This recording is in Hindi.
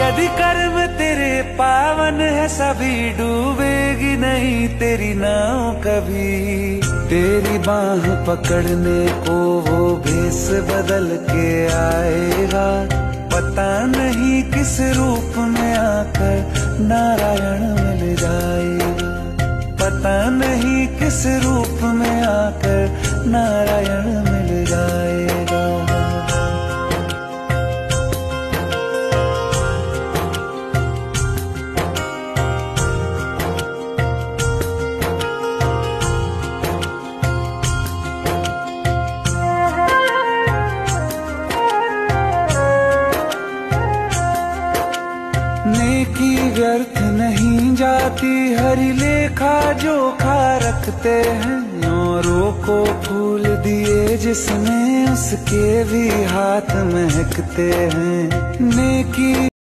यदि कर्म तेरे पावन है सभी, डूबेगी नहीं तेरी नाव कभी। तेरी बाह पकड़ने को वो भेष बदल के आएगा, पता नहीं किस रूप में आकर नारायण मिल जाएगा। पता नहीं किस रूप में आकर नारायण मिल जाएगा। नेकी व्यर्थ नहीं जाती, हरि लेखा जोखा रखते हैं। औरों को फूल दिए जिसने, उसके भी हाथ महकते हैं। नेकी